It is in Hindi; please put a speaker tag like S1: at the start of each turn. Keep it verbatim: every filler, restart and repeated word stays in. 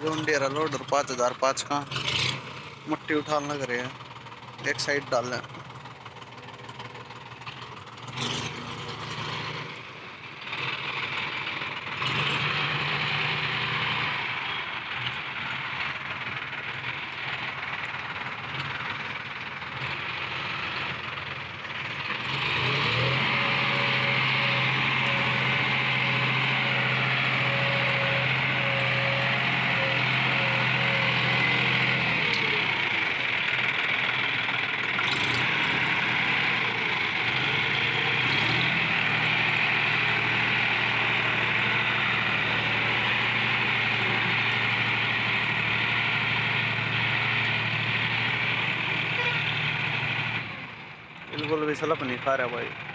S1: जोन डेरा लोडर पाँच हजार पाँच का मट्टी उठाने लग रहे हैं, एक साइड डालना। बिल्कुल भी सलप नहीं खा रहा भाई।